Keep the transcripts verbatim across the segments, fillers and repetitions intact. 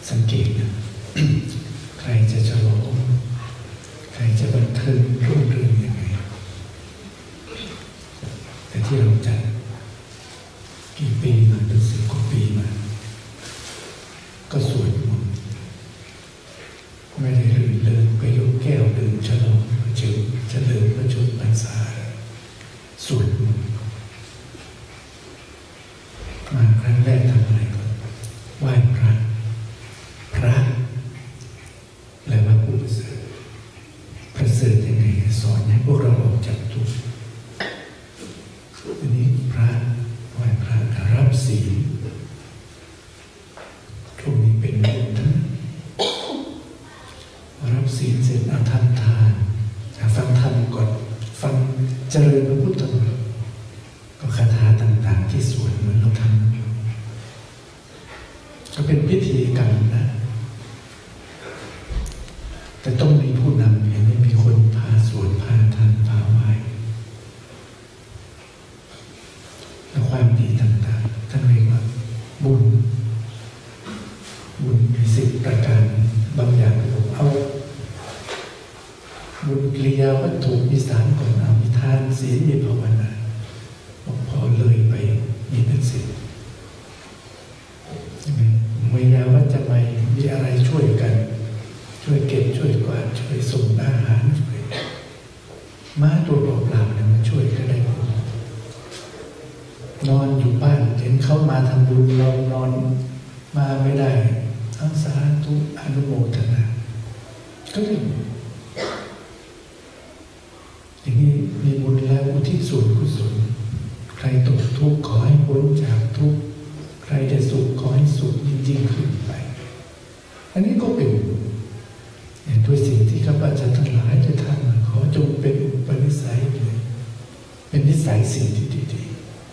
สังเกตนะใครจะฉลองใครจะบันเทิงรุ่งเรืองยังไงแต่ที่เราจัดกี่ปีมาเป็นสิบกว่าปีมาก็สวดมนต์ไม่ได้ลื่นเลิงไปยกแก้วดื่มฉลองเฉลิมเฉลิมพระชนมพรรษาสวดมนต์มาครั้งแรกทำอะไรก่อนไหว้พระพระแปลว่าผู้ประเสริฐประเสริฐยังไงสอนให้พวกเราออกจากทุกข์ทีนี้พระไหว้พระรับศีลช่วงนี้เป็นบุญนะรับศีลเสร็จเอาทำทานฟังธรรมก่อนฟังเจริญพระพุทธมนต์ก็คาถาต่างๆที่สวดเหมือนเราทำก็เป็นพิธีกรรมนะแต่ต้องมีผู้นำอย่างนี้มีคนพาสวดพาทานพาไหว้และความดีต่างๆท่านเรียกว่าบุญบุญมีสิบประการบางอย่างผมเอาบุญกิริยาวัตถุมีสามก่อนเอามีทานศีลมีภาวนาบอกพอเลยไปมีเป็นสิบวิญญาณวัจจะไม่มีอะไรช่วยกันช่วยเก็บช่วยกวาดช่วยส่งอาหารช่วยม้าตัวเปล่าๆเนี่ยมันช่วยก็ได้นอนอยู่บ้านเห็นเขามาทำบุญเรานอนมาไม่ได้ทั้งสาธุอนุโมทนาก็ได้อย่างนี้มีบุญแล้วอุทิศส่วนกุศลใครตกทุกข์ขอให้พ้นจากทุกข์ใครจะสุขขอให้สุขยิ่งๆขึ้นไปอันนี้ก็เป็นอย่างด้วยสิ่งที่ข้าพเจ้าทั้งหลายได้ทำขอจงเป็นอุปนิสัยเลยเป็นนิสัยสิ่งที่ดี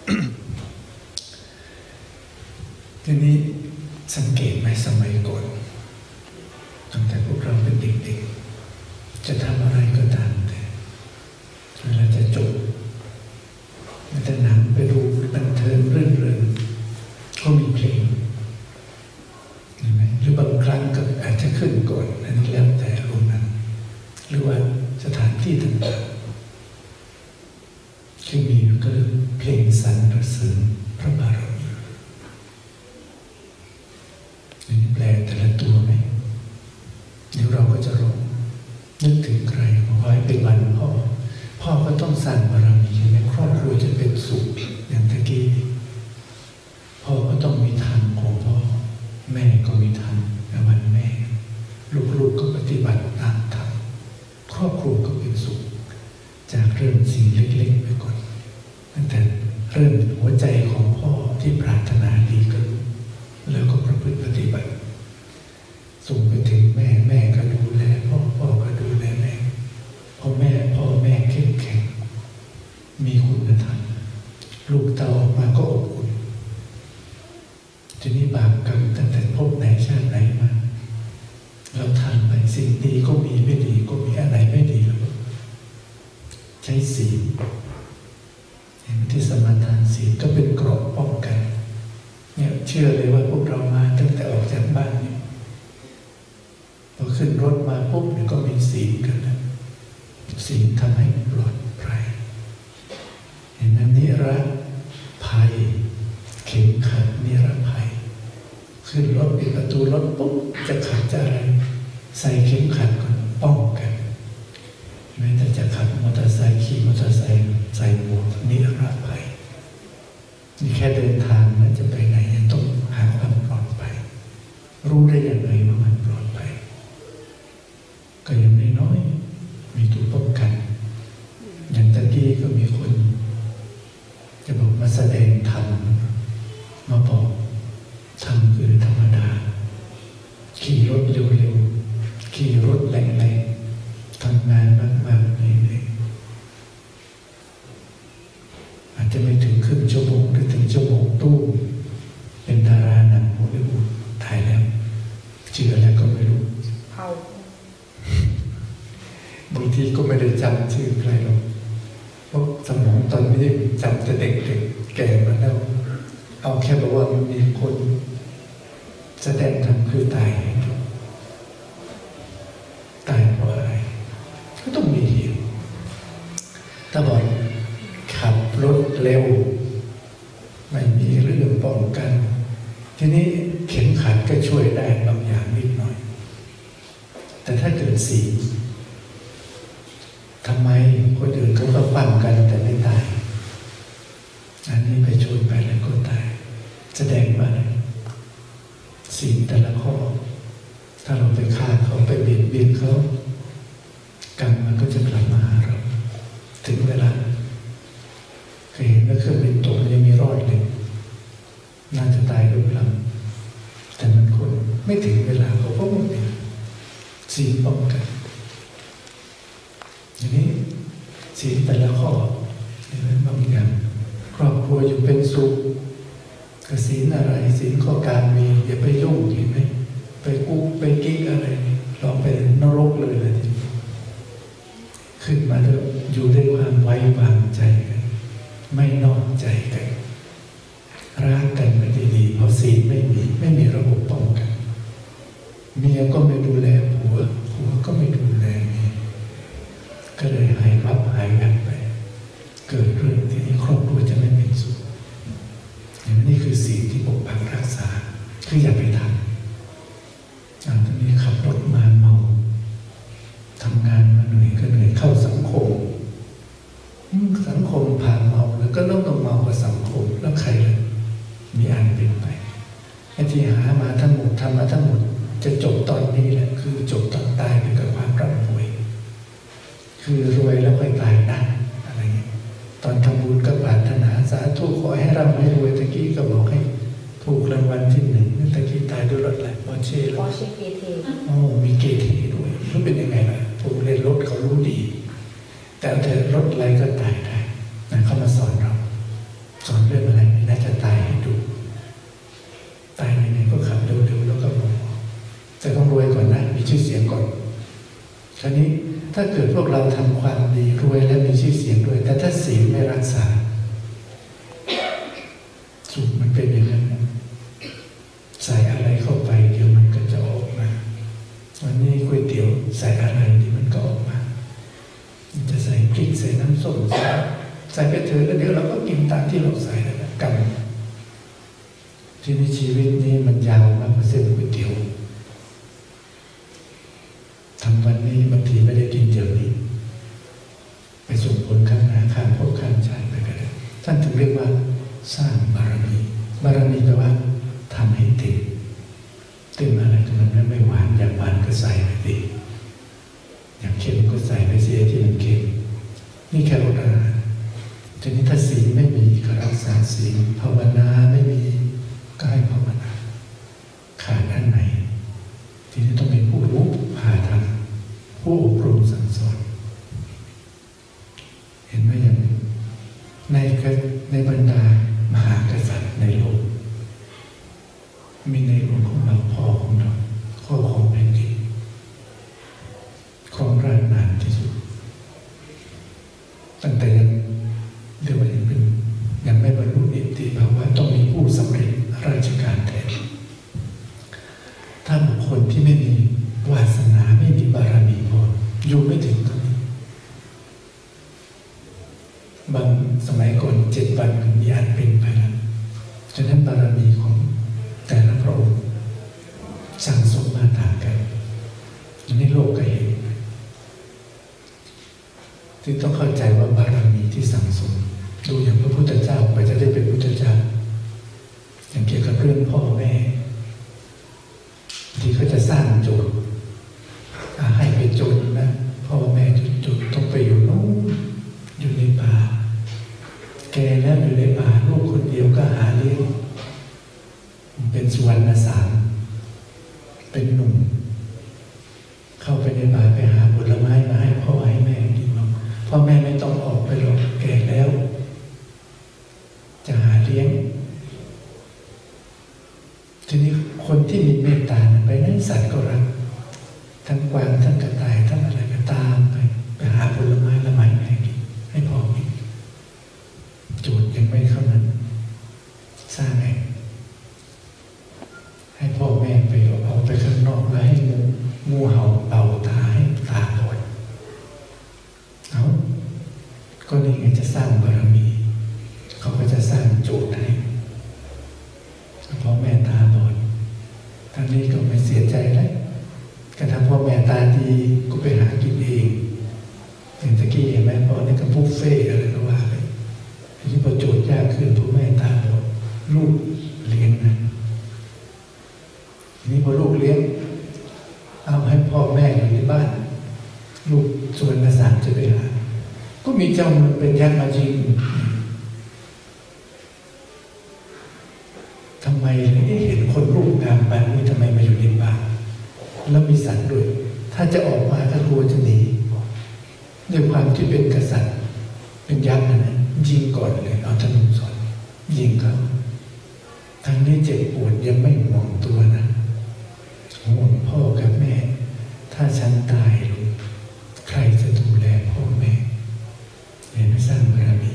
ๆ ทีนี้สังเกตไหมสมัยก่อนตั้งแต่พวกเราเป็นเด็กๆจะทำอะไรก็ตามแต่เวลาจะจบมันจะหนังไปดูบันเทิงเรื่องเริงก็มีเพลงเห็นไหมหรือบางครั้งก็อาจจะขึ้นก่อนอันนี้แล้วแต่โรงหนังหรือว่าสถานที่ต่างๆที่มีก็เพลงสรรเสริญพระบารมีนี่แปลแต่ละตัวไหมเดี๋ยวเราก็จะร้องนึกถึงใครขอให้เป็นวันพ่อพ่อก็ต้องสร้างบารมีในครอบครัวจะเป็นสุขอย่างตะกี้พ่อก็ต้องมีธรรมของพ่อแม่ก็มีธรรมในวันแม่ลูกๆก็ปฏิบัติตามธรรมครอบครัวก็เป็นสุขจากเริ่มสิ่งเล็กๆไปก่อนตั้งแต่เริ่มหัวใจของพ่อที่ปรารถนาดีก็แล้วก็ประพฤติปฏิบัติส่งไปถึงแม่แม่ก็ดูแลพ่อพ่อก็ดูแลแม่พ่อแม่พ่อแม่เข้มแข็งมีคุณธรรมลูกเต้าออกมาก็อบอุ่นทีนี้บาปกรรมตั้งแต่พบไหนชาติไหนมาเราทำไปสิ่งดีก็มีไม่ดีก็มีอะไรไม่ดีแล้วใช้ศีลเห็นที่สมาทานศีลก็เป็นเกราะป้องกันเนี่ยเชื่อเลยว่าพวกเรามาตั้งแต่ออกจากบ้านเนี่ยพอขึ้นรถมาปุ๊บเนี่ยก็มีศีลกันนะศีลทำให้ปลอดภัยเห็นนั้นนิรภัยเข็มขัดนิรภัยขึ้นรถปิดประตูรถปุ๊บจะขัดจะอะไรใส่เข็มขัดก่อนป้องกันแม้แต่จะขับมอเตอร์ไซค์ขี่มอเตอร์ไซค์ใส่หมวกนิรภัยนี่แค่เดินทางนะจะไปไหนยังต้องหาความปลอดภัยรู้ได้อย่างไรว่ามันปลอดภัยก็ยังไม่น้อยมีตัวป้องกันอย่างตะกี้ก็มีคนจะบอกมาแสดงธรรมมาบอกธรรมคือธรรมดาขี่รถเร็วๆขี่รถแรงๆทำงานมากๆเลยอาจจะไม่ถึงครึ่งชั่วโมงหรือถึงชั่วโมงตู้เป็นดาราหนังฮอลลีวูดถ่ายแล้วเชื่อแล้วก็ไม่รู้บางทีก็ไม่ได้จำชื่อใครหรอกเพราะสมองตอนนี้จำแต่เด็กๆแก่มาแล้วเอาแค่บอกว่ามันมีคนแสดงธรรมคือตายตายเพราะอะไรก็ต้องมีเหตุถ้าบอกขับรถเร็วไม่มีเรื่องป้องกันทีนี้เข็มขัดก็ช่วยได้บางอย่างนิดหน่อยแต่ถ้าเกิดศีลทำไมคนอื่นเขาก็ปั้มกันแต่ไม่ตายอันนี้ไปชนไปแล้วก็ตายแสดงว่าศีลแต่ละข้อถ้าเราไปฆ่าเขาไปเบียดเบียนเขากรรมมันก็จะกลับมาหาเราถึงเวลาเคยเห็นว่าเครื่องบินตกยังมีรอดเลยน่าจะตายด้วยลำแต่มันคนไม่ถึงเวลาเขาก็หมดเลยศีลป้องกันอย่างนี้ศีลแต่ละข้อนี่บางอย่างครอบครัวอยู่เป็นสุขกับศีลอะไรศีลข้อการมีอย่าไปยุ่งเห็นไหมไปกุ๊กไปกิ๊กอะไรลองไปนรกเลยเลยขึ้นมาแล้วอยู่ด้วยความไว้วางใจกันไม่นอกใจกันรักกันไม่ดีๆเพราะศีลไม่มีไม่มีระบบป้องกันเมียก็ไม่ดูแลผัวผัวก็ไม่ดูแลเมียก็เลยหายวับหายแวบไปเกิดเรื่องที่นี้ครอบครัวจะไม่เป็นสุขนี่คือศีลที่ปกปักรักษาคืออย่าไปทำอย่างที่นี้ขับรถมาเมาทำงานมาเหนื่อยก็เหนื่อยเข้าสังคมสังคมผ่านเมาแล้วก็ต้องต้องเมากับสังคมแล้วใครเลยมีอันเป็นไปไอ้ที่หามาทั้งหมดทำมาทั้งหมดจะจบตอนนี้แหละคือจบตอนตายไปกับความร่ำรวยคือรวยแล้วค่อยตายนะอะไรเงี้ยตอนทำบุญก็ปรารถนาสาธุขอให้ร่ำให้รวยตะกี้ก็บอกให้ถูกรางวัลที่หนึ่งตะกี้ตายด้วยรถอะไรปอร์เช่ปอร์เช่เกทีโอ้มีเกทีด้วยมันเป็นยังไงล่ะผู้เล่นรถเขารู้ดีแต่เธอรถอะไรก็ตายได้นั่นเขามาสอนเราสอนเรื่องอะไรน่าจะตายให้ดูตายยังไงก็ขับเร็วๆแล้วก็มองแต่ต้องรวยก่อนนะมีชื่อเสียงก่อนคราวนี้ถ้าเกิดพวกเราทำความดีรวยและมีชื่อเสียงด้วยแต่ถ้าศีลไม่รักษาสุขมันเป็นอย่างนั้นใส่อะไรเข้าไปเดี๋ยวมันก็จะออกมาวันนี้ก๋วยเตี๋ยวใส่อะไรนี่มันก็ออกมาจะใส่พริกใส่น้ำส้มใส่ใส่ไปเถอะแล้วเดี๋ยวเราก็กินตามที่เราใส่แล้วกันที่ในชีวิตนี้มันยาวมากกว่าเส้นก๋วยเตี๋ยวทำวันนี้บางทีไม่ได้กินเดี๋ยวนี้ไปส่งผลข้างหน้าข้างพวกข้างชายไปกันเลยท่านถึงเรียกว่าสร้างบารมีบารมีแปลว่าทำให้ติดติดอะไรที่มันไม่หวานอย่างหวานก็ใส่ไปดิอย่างเค็มก็ใส่ไปเสียที่มันเค็มนี่แค่รสอาหารทีนี้ถ้าศีลไม่มีก็รักษาศีลภาวนาไม่มีก็ให้ภาวนาขาดอันไหนทีนี้ต้องเป็นผู้รู้พาทำผู้อบรมสั่งสอนเห็นไหมอย่างในในบรรดามหากษัตริย์ในโลกมีในหลวงของเราพ่อของเราข้อของแผ่นดินของราชนานที่สุดตั้งแต่ยังเรียกว่ายังเป็นยังไม่บรรลุนิติภาวะต้องมีผู้สำเร็จราชการแทนถ้าบุคคลที่ไม่มีวาสนาไม่มีบารมีพออยู่ไม่ถึงตรงนี้บางสมัยก่อนเจ็ดวันมีอันเป็นไปแล้วฉะนั้นบารมีของแต่ละพระองค์สั่งสมมาต่างกันในโลกก็เห็นที่ต้องเข้าใจว่าบารมีที่สั่งสมดูอย่างพระพุทธเจ้าไปจะได้เป็นพุทธเจ้าอย่างเกี่ยวกับเรื่องพ่อแม่ที่เขาจะสร้างโจทย์ให้ไปโจทย์นะพ่อแม่จุดๆต้องไปอยู่โน้นอยู่ในป่าแกแล้วอยู่ในป่าลูกคนเดียวก็หาเลี้ยงเป็นสุวรรณสามเป็นหนุ่มเข้าไปในป่าไปหาผลไม้มาให้พ่อให้แม่กินพ่อแม่ไม่ต้องออกไปหรอกแก่แล้วจะหาเลี้ยงทีนี้คนที่มีเมตตาไปนั้นสัตว์ก็รักทั้งกวางทั้งกระต่ายทั้งอะไรก็ตามไปไปหาผลไม้ละไม้แม่กินให้พ่อกินโจทย์ยังไม่เข้านั้นสร้างไงให้พ่อแม่สร้างบารมีเขาก็จะสร้างโจทย์ให้พ่อแม่ตาบอดท่านนี้ก็ไม่เสียใจเลยกระทั่งพ่อแม่ตาดีก็ไปหากินเองอย่างตะกี้เห็นไหมพ่อนี่ก็บุฟเฟ่อะไรก็ว่าไปทีนี้พอโจทย์ยากขึ้นพ่อแม่ตาบอดลูกเลี้ยงนะทีนี้พอลูกเลี้ยงเอาให้พ่อแม่อยู่ในบ้านลูกส่วนละสามจะไปหาก็มีเจ้ามันเป็นยักษ์มาจริงทำไมเห็นคนรูปงามแบบนี้ทำไมมาอยู่ในป่าแล้วมีสัตว์ด้วยถ้าจะออกมาก็กลัวจะหนีด้วยความที่เป็นกษัตริย์เป็นยักษ์นะยิงก่อนเลยเอาธนูสอนยิงเขาทั้งนี้เจ็บปวดยังไม่ห่วงตัวนะห่วงพ่อกับแม่ถ้าฉันตายลงใครจะดูแลพ่อแม่เห็นสร้างบารมี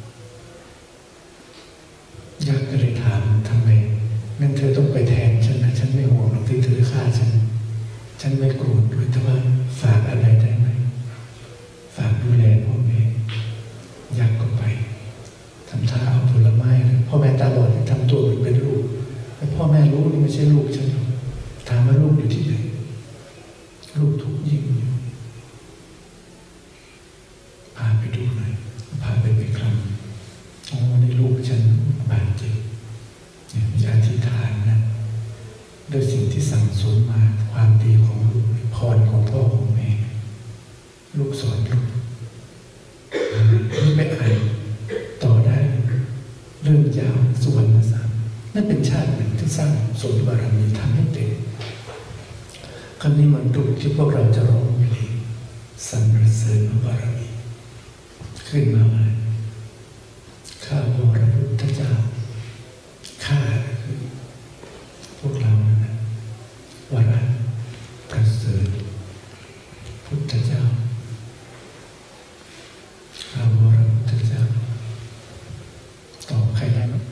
ยักษ์ก็เลยถามทำไมงั้นเธอต้องไปแทนฉันนะฉันไม่ห่วงหรอกที่เธอฆ่าฉันฉันไม่โกรธด้วยแต่ว่าฝากอะไรได้ไหมฝากดูแลพ่อแม่ยักษ์ก็ไปทำท่าเอาผลไม้พ่อแม่ตาบอดทำตัวเป็นเป็นลูกแต่พ่อแม่รู้นี่ไม่ใช่ลูกฉันหรอกถามว่าลูกอยู่ที่ไหนลูกถูกยิงอยู่พาไปดูหน่อยพาไปไปครั้งโอ้ในลูกฉันบาดเจ็บเนี่ยมีอธิษฐานนะโดยสิ่งที่สั่งสมมาความดีของลูกพรของพ่อของแม่ลูกสอนลูกนี่ไปอ่านต่อได้เรื่องยาวสุวรรณสามนั่นเป็นชาติหนึ่งที่สร้างสมบารมีทำให้เต็มคำนี้มันดูที่พวกเราจะร้องเพลงสรรเสริญบารมีขึ้นมาว่าข้าวรพุทธเจ้าข้าคือพวกเรานะวรประเสริฐพุทธเจ้าข้าวรพุทธเจ้าตอบใครได้ไหม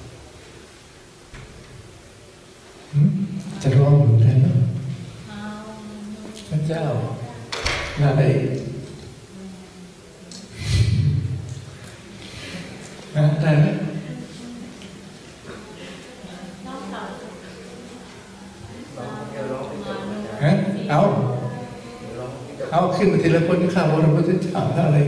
จะร้องหรือได้ไหมพระเจ้าอะไรนะได้ไหมฮะเอาเอาขึ้นมาทีละคนข้าวพระพุทธเจ้าอะไร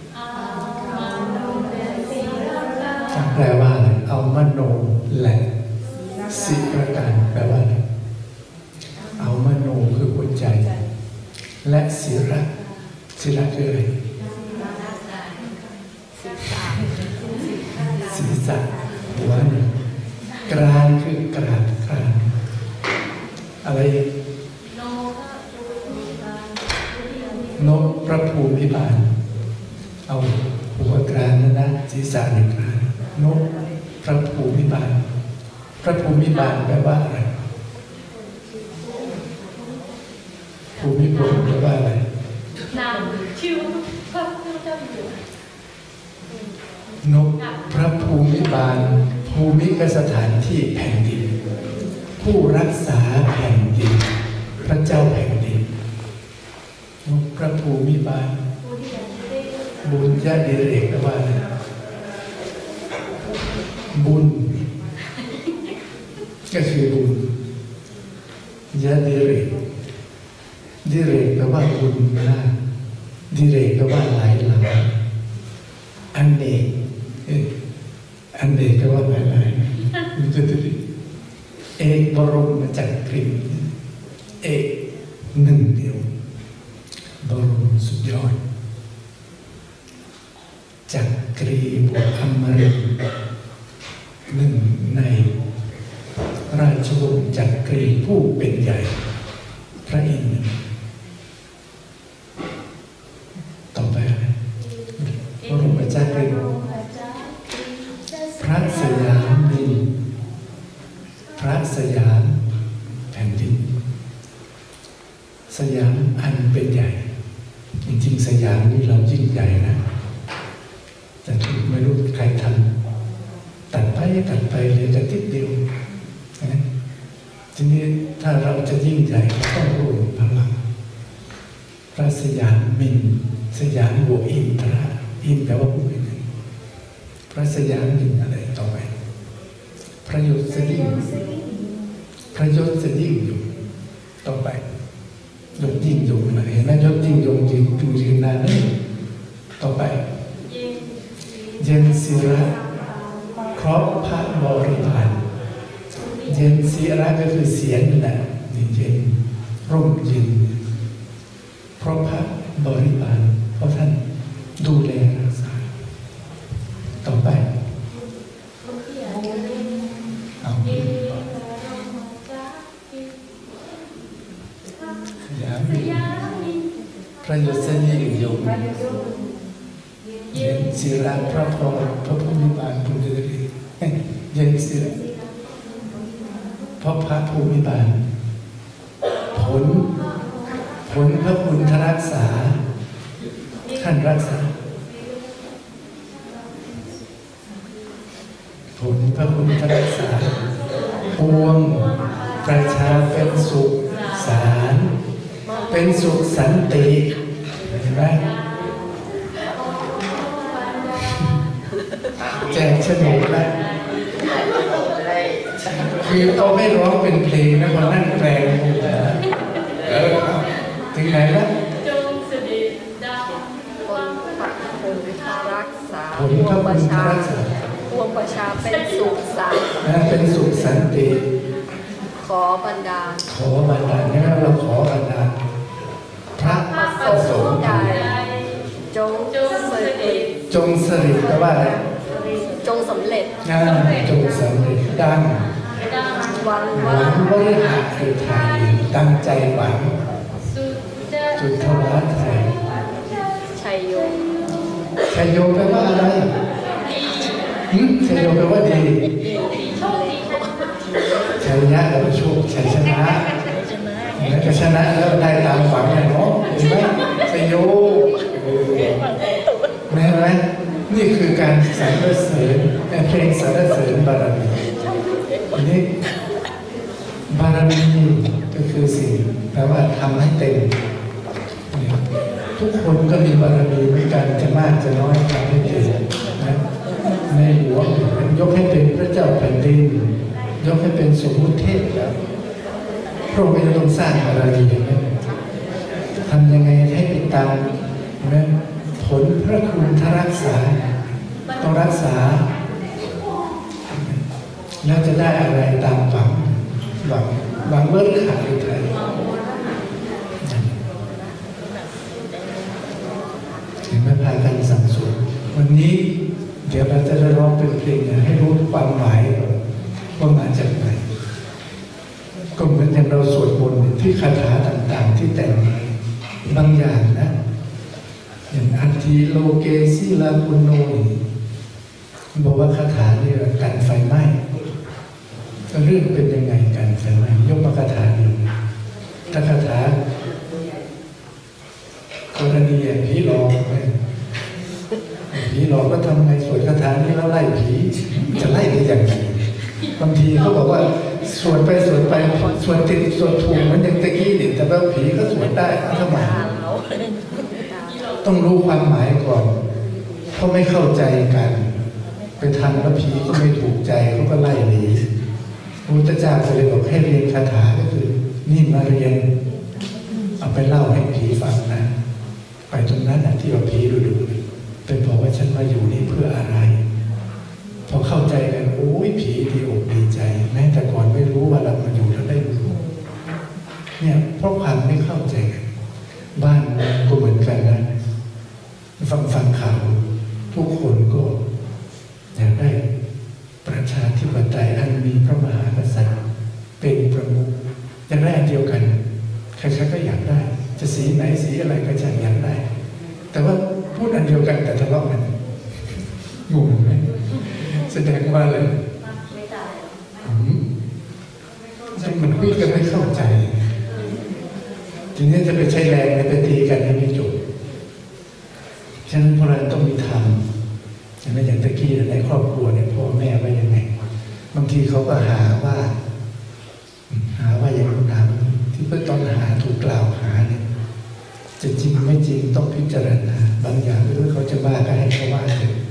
แปลว่าอะไรเอามโนและสิประการแปลว่าอะไรเอามโนคือหัวใจและศิระศิระคืออะไรศีรษะหัวนี่กรานคือกราบกรานอะไรโนพระภูมิบาลเอาหัวกรานนะนะศีรษะในกรานโนพระภูมิบาลพระภูมิบาลแปลว่าอะไรภูมิพลแปลว่าอะไรนามชื่อพระพุทธเจ้าอยู่นกพระภูมิบาลภูมิก็สถานที่แผ่นดินผู้รักษาแผ่นดินพระเจ้าแผ่นดินนกพระภูมิบาลบุญญาดิเรกแปลว่าอะไรบุญก็คือบุญญาดิเรกดิเรกแปลว่าบุญมากดิเรกแปลว่าหลายหลังอันเนกอันเนกแปลว่าหลายหลายมันจะติดเอกบรมจักรีเอกหนึ่งเดียวบรมสุดยอดจักรีบวกอมรินทร์หนึ่งในราชวงศ์จักรีผู้เป็นใหญ่พระอินทร์ต่อไปอะไรบรมจักรีพระสยามดินพระสยามแผ่นดินสยามอันเป็นใหญ่จริงๆสยามนี่เรายิ่งใหญ่นะแต่ถูกไม่รู้ใครทำตัดไปตัดไปเลยจะติดเดียวนะทีนี้ถ้าเราจะยิ่งใหญ่ก็ต้องรวมพลังพระสยามมินสยามบวกอินทระอินแปลว่าผู้เป็นหนึ่งพระสยามยิ่งอะไรต่อไปพระยศยิ่งพระยศยิ่งอยู่ต่อไปยศยิ่งอยู่นะเห็นไหมยศยิ่งยงจริงดูยืนนานเลยต่อไปเย็นศิระครอบพระบริพารเย็นศิระก็คือเสียงนั่นแหละนี่เย็นร่มเย็นเพราะพระบริพารเพราะท่านดูแลรักษาต่อไปเอาอย่ามีพระยศยิ่งยงเย็นศิระพระพรพระภูมิบาลภูมิเดชเย็นศิระเพราะพระภูมิบาลผลผลพระคุณทรักษาท่านรักษาผลพระคุณทรักษาปวงประชาเป็นสุขสารเป็นสุขสันติเห็นไหมแจกโฉนดแล้วคือเขาไม่ร้องเป็นเพลงนะพอนั่งแปลงเออถึงไหนแล้วจงเสด็จดังผลพระคุณทรักษาผลพระคุณทรักษาปวงประชาเป็นสุขสันต์เป็นสุขสันติขอบรรดาขอบรรดาเนี่ยเราขอบรรดาพระประสงค์ใดจงเสด็จจงเสด็จแปลว่าอะไรจงสำเร็จจงสำเร็จดังหวังว่าบริหารคือไทยตั้งใจหวังจุดทวารไทยชัยโยชัยโยแปลว่าอะไรชัยโยแปลว่าดีชัยยะแล้วโชคชัยชนะแล้วก็ชนะแล้วได้ตามฝันอย่างน้องเห็นไหมชัยโยแม่ไหมนี่คือการสรรเสริญเพลงสรรเสริญบารมีนี่บารมีก็คือสิ่งแปลว่าทำให้เต็มทุกคนก็มีบารมีเหมือนกันจะมากจะน้อยทำให้เต็มนะในหลวงยกให้เป็นพระเจ้าแผ่นดินยกให้เป็นสมมุติเทพแล้วพระองค์จะต้องสร้างบารมีอย่างนี้ทำยังไงให้เป็นตามนะผลพระคุณทรักษาต้องรักษาแล้วจะได้อะไรตามหวังหวังหวังเมื่อขาดหรือไทยเห็นไหมพากันสั่งสอนวันนี้เดี๋ยวเราจะได้ร้องเป็นเพลงให้รู้ความหมายว่ามาจากไหนก็เหมือนอย่างเราสวดมนต์ที่คาถาต่างๆที่แต่งบางอย่างนะอย่างอัตถิโลเกศิลาปุโนบอกว่าคาถานี่กันไฟไหม้เรื่องเป็นยังไงกันไฟไหม้ยกมาคาถาหนึ่งถ้าคาถากรณีผีหลอกผีหลอกก็ทำไงสวดคาถานี้แล้วไล่ผีจะไล่ได้อย่างไรบางทีเขาบอกว่าสวดไปสวดไปสวดติดสวดถูกมันยังตะกี้ดิแต่ว่าผีก็สวดได้ทำไมต้องรู้ความหมายก่อนเพราะไม่เข้าใจกันไปทำแล้วผีก็ไม่ถูกใจเขาก็ไล่หนีพระพุทธเจ้าเลยบอกให้เรียนคาถาก็คือนี่มาเรียนเอาไปเล่าให้ผีฟังนะไปตรงนั้นนะที่ว่าผีดูดูเป็นบอกว่าฉันมาอยู่นี่เพื่ออะไรพอเข้าใจกันโอ้ยผีดีอกดีใจแม้แต่ก่อนไม่รู้ว่าเรามาอยู่แล้วได้รู้เนี่ยเพราะความไม่เข้าใจกันบ้านก็เหมือนกันนะฟังฟังข่าวทุกคนก็อยากได้ประชาธิปไตยอันมีพระมหากษัตริย์เป็นประมุขอยากได้อันเดียวกันใครๆก็อยากได้จะสีไหนสีอะไรก็จะอยากได้แต่ว่าพูดอันเดียวกันแต่ทะเลาะกันงงไหมแสดงว่าอะไรมันพูดกันไม่เข้าใจทีนี้จะไปใช้แรงไปตีกันให้ไม่จบฉะนั้นพวกเราต้องมีธรรมฉะนั้นอย่างตะกี้ในครอบครัวเนี่ยพ่อแม่ว่ายังไงบางทีเขาก็หาว่าหาว่าอย่างนู้นถามที่เพื่อต้องหาถูกกล่าวหาเนี่ยจะจริงไม่จริงต้องพิจารณาบางอย่างไม่รู้เขาจะบ้าก็ให้เขาว่าเลย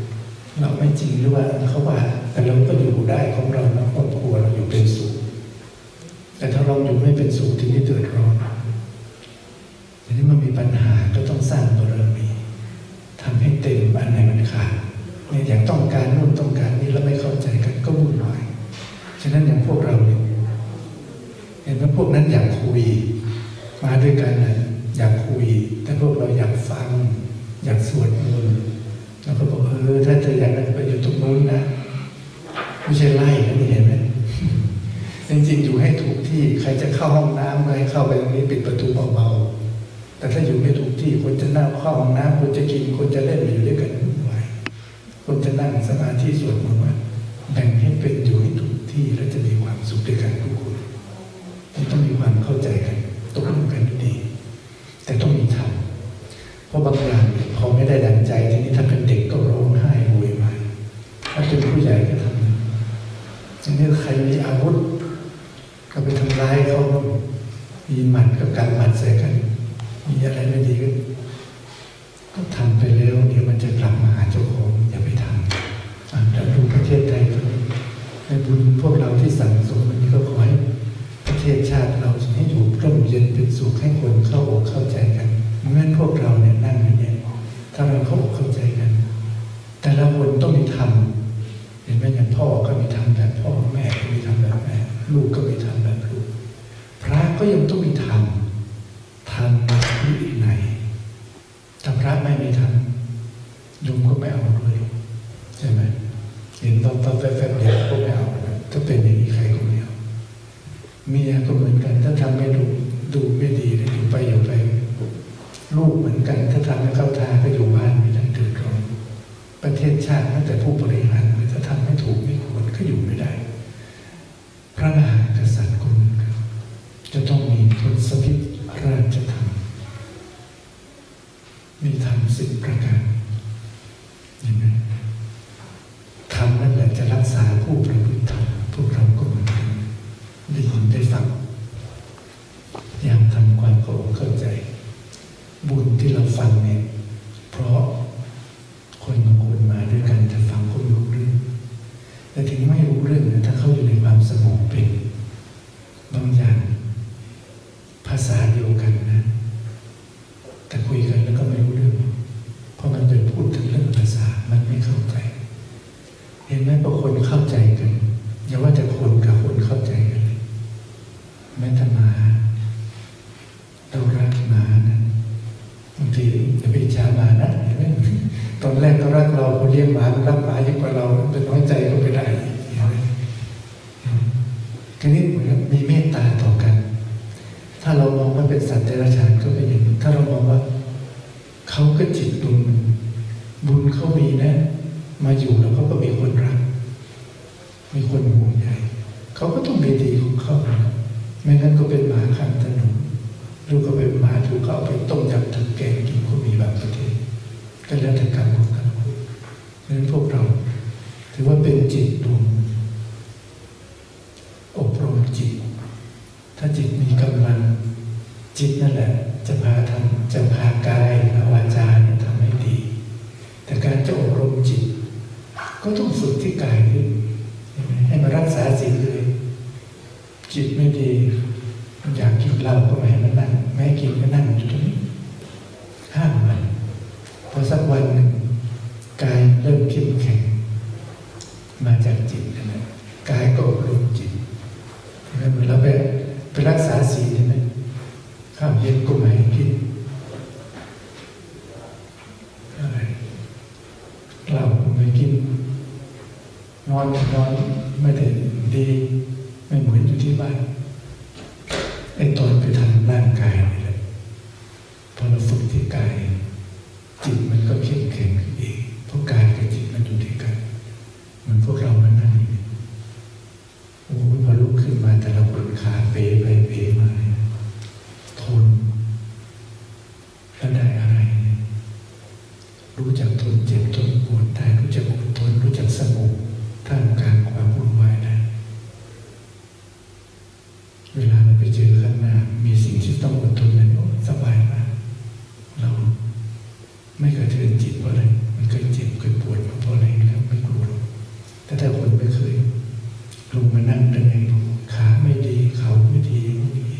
เราไม่จริงหรือว่าเขาว่าแต่เราก็อยู่ได้ของเรานะครอบครัวเราอยู่เป็นสุขแต่ถ้าเราอยู่ไม่เป็นสุขทีนี้เดือดร้อนทีนี้มันมีปัญหาก็ต้องสร้างบารมีทำให้เต็มอันไหนมันขาดเนี่ยอย่างต้องการนู่นต้องการนี่แล้วไม่เข้าใจกันก็วุ่นวายฉะนั้นอย่างพวกเราเนี่ยเห็นว่าพวกนั้นอยากคุยมาด้วยกันนะอยากคุยแต่พวกเราอยากฟังอยากสวดมนต์แล้วก็บอกเออถ้าเธออยากไปอยู่ตรงนู้นนะไม่ใช่ไล่นะนี่เห็นไหมจริงๆอยู่ให้ถูกที่ใครจะเข้าห้องน้ำก็ให้เข้าไปตรงนี้ปิดประตูเบาๆแต่ถ้าอยู่ไม่ถูกที่คนจะนั่งเข้าห้องน้ำคนจะกินคนจะเล่นอยู่ด้วยกันวุ่นวายคนจะนั่งสมาธิสวดมนต์แบ่งให้เป็นอยู่ให้ถูกที่แล้วจะมีความสุขด้วยกันทุกคนต้องมีความเข้าใจกันตกลงกันดีแต่ต้องมีธรรมเพราะบางอย่างพอไม่ได้ดังใจทีนี้ถ้าเป็นเด็กก็ร้องไห้โวยวายถ้าเป็นผู้ใหญ่ก็ทำทีนี้ใครมีอาวุธก็ไปทำร้ายเขามีหมัดกับการหมัดใส่กันมีอะไรไม่ดีก็ทำไปแล้วเดี๋ยวมันจะกลับมาหาเจ้าของอย่าไปทำแล้วดูประเทศไทยในบุญพวกเราที่สั่งสมวันนี้ก็ขอให้ประเทศชาติเราให้อยู่ร่มเย็นเป็นสุขให้คนเข้าอกเข้าใจกันเมื่อพวกเราเนี่ยนั่งอยู่เนี่ยถ้าเราเข้าอกเข้าใจกันแต่ละคนต้องมีธรรมเห็นไหมอย่างพ่อก็มีธรรมแบบพ่อแม่ก็มีธรรมแบบแม่ลูกก็มีธรรมแบบลูกพระก็ยังต้องมีธรรมธรรมวินัยถ้าพระไม่มีธรรมโยมก็ไม่เอาด้วยใช่ไหมเห็นว่าแฟบๆเดียวก็ไม่เอาถ้าเป็นอย่างนี้ใครก็ไม่เอาเมียก็เหมือนกันถ้าทำไม่ดูดูไม่ดีเลยอยู่ไปอยู่ไปลูกเหมือนกันถ้าทำให้เข้าทางก็อยู่บ้านไม่ได้เดือดร้อนประเทศชาติตั้งแต่ผู้บริหารถ้าทำไม่ถูกไม่ควรก็อยู่ไม่ได้พระมหากษัตริย์คนจะต้องมีทศพิธราชธรรมมีธรรมสิบประการเห็นไหมธรรมนั่นแหละจะรักษาผู้ประพฤติธรรมพวกเราก็เหมือนกันได้ยินได้ฟังอย่างทำความเข้าใจบุญที่เราฟังเนี่ยเพราะคนบางคนมาด้วยกันจะฟังก็รู้เรื่องแต่ถึงไม่รู้เรื่องถ้าเขาอยู่ในความสงบเป็นบางอย่างภาษาเดียวกันนะแต่คุยกันแล้วก็ไม่รู้เรื่องเพราะมันไปพูดถึงเรื่องภาษามันไม่เข้าใจเห็นไหมบางคนเข้าใจกันอย่าว่าแต่คนกับคนเข้าใจกันเลยแม้แต่หมาเรารักหมานะบางทีจะไปช้าหมานะเห็นไหมตอนแรกก็รักเราพอเลี้ยงหมามันรักหมายิ่งกว่าเราเป็นน้อยใจก็ไม่ได้ทีนี้เหมือนมีเมตตาต่อกันถ้าเรามองว่าเป็นสัตว์เดรัจฉานก็เป็นอย่างนี้ถ้าเรามองว่าเขาก็จิตบุญบุญเขามีนะมาอยู่แล้วเขาก็มีคนรักมีคนห่วงใยเขาก็ต้องมีดีของเขาไม่งั้นก็เป็นหมาข้างถนนหรือก็เป็นหมาถูกเขาเอาไปต้มยำถึงแกงกินก็มีบางประเทศก็แล้วแต่กรรมของแต่ละคนฉะนั้นพวกเราถือว่าเป็นจิตดวงอบรมจิตถ้าจิตมีกำลังจิตนั่นแหละจะพาทำจะพากายและวาจาเนี่ยทำให้ดีแต่การจะอบรมจิตก็ต้องฝึกที่กายด้วยให้มารักษาศีลเลยจิตไม่ดีอยากกินเหล้าก็ไม่ให้มันนั่งไม่ให้กินก็นั่งอยู่ตรงนี้ห้ามมันพอสักวันหนึ่งกายเริ่มเข้มแข็งมาจากจิตนะกายก็อบรมจิตเหมือนเราไปไปรักษาศีลใช่ไหมข้าวเย็นก็ไม่ให้กินอะไรเหล้าก็ไม่กินนอนนอนไม่ได้ดีไม่เหมือนอยู่ที่บ้านไอ้ตอนไปทำร่างกายนี่แหละพอเราฝึกที่กายจิตมันก็เข้มแข็งขึ้นเองเพราะกายกับจิตมันอยู่ด้วยกันเหมือนพวกเรามันนั่งอยู่โอ้ยพอลุกขึ้นมาแต่ละคนขาเป๋ไปเป๋มาทนแล้วได้อะไรรู้จักทนเจ็บทนปวดได้รู้จักอดทนรู้จักสงบท่ามกลางความวุ่นวายได้เวลาเราไปเจอข้างหน้ามีสิ่งที่ต้องอดทนนั้นสบายมากเราไม่กระเทือนจิตเพราะอะไรมันเคยเจ็บเคยปวดมาเพราะอะไรแล้วลงมานั่งเป็นไงขาไม่ดีเขาไม่ดีอย่างนี้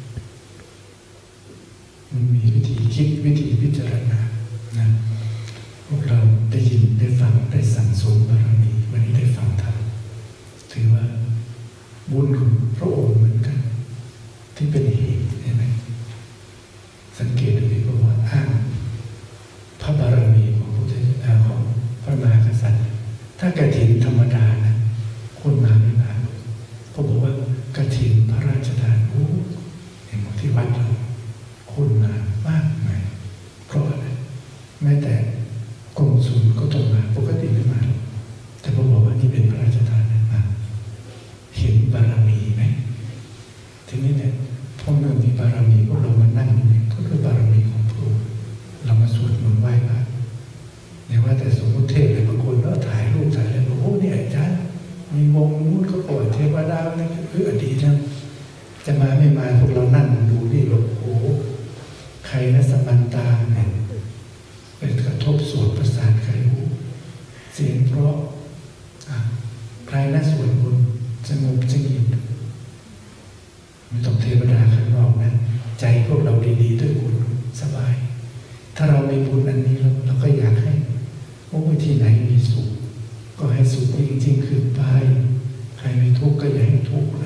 มันมีวิธีคิดวิธีพิจารณานะพวกเราได้ยินได้ฟังได้สั่งสมบารมีวันนี้ได้ฟังธรรมถือว่าบุญของพระองค์เหมือนกันที่เป็นเหตุใช่ไหมสังเกตดูดีเพราะว่าอ้างพระบารมีของพระพุทธเจ้าของพระมหากษัตริย์ถ้ากฐินธรรมดานะคนมาไม่มาก็บอกว่ากฐินพระราชทานโอ้อย่างที่วัดเราคนมามากมายเพราะอะไรแม้แต่กรมศุลก็ต้องมาปกติไม่มาแต่พอบอกว่านี่เป็นพระราชทานมาเห็นบารมีไหมทีนี้เนี่ยพอเมื่อมีบารมีพวกเรามานั่งนี่ก็คือบารมีของพระองค์เรามาสวดมนต์ไหว้พระเนี่ยว่าแต่สมมติเทศเลยบางคนก็ถ่ายรูปถ่ายแล้วบอกโอ้เนี่ยอาจารย์มีวงนู้นเขาปล่อยเทวดาเนี่ยคืออดีตนะจะมาไม่มาพวกเรานั่งดูนี่แบบโอ้ใครนะสมันตาเนี่ยเป็นกระทบสวดประสานใครรู้เสียงเพราะใครนะสวดมนต์สงบสงบไม่ต้องเทวดาข้างนอกนะใจพวกเราดีๆด้วยบุญสบายถ้าเรามีบุญอันนี้เราเราก็อยากให้โอ้ที่ไหนมีสุขก็ให้สุขจริงๆคือไปใครไม่ทุกข์ก็อย่าให้ทุกข์